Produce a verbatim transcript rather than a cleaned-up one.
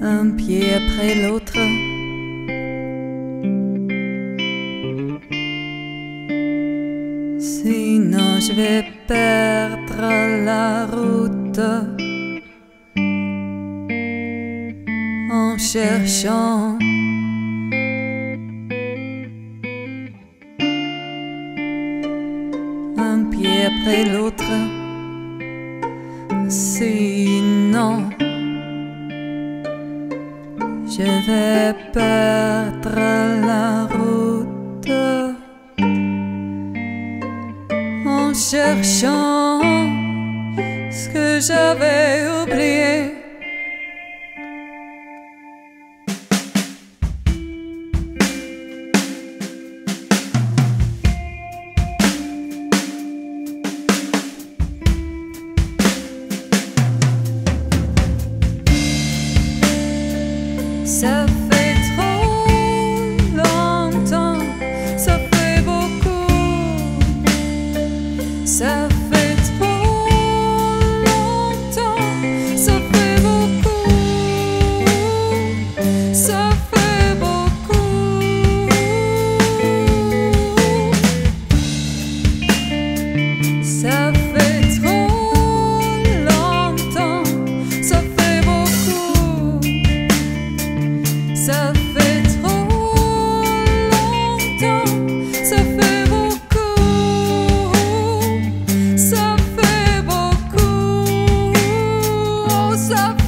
un pied après l'autre. Sinon je vais perdre la route en cherchant un pied après l'autre. Sinon je vais perdre la route en cherchant ce que j'avais oublié. Ça fait trop longtemps, ça fait beaucoup, ça fait trop longtemps, ça fait beaucoup, ça fait beaucoup. Ça fait trop longtemps, ça fait beaucoup. Ça fait trop longtemps, ça fait beaucoup, ça fait beaucoup, oh, ça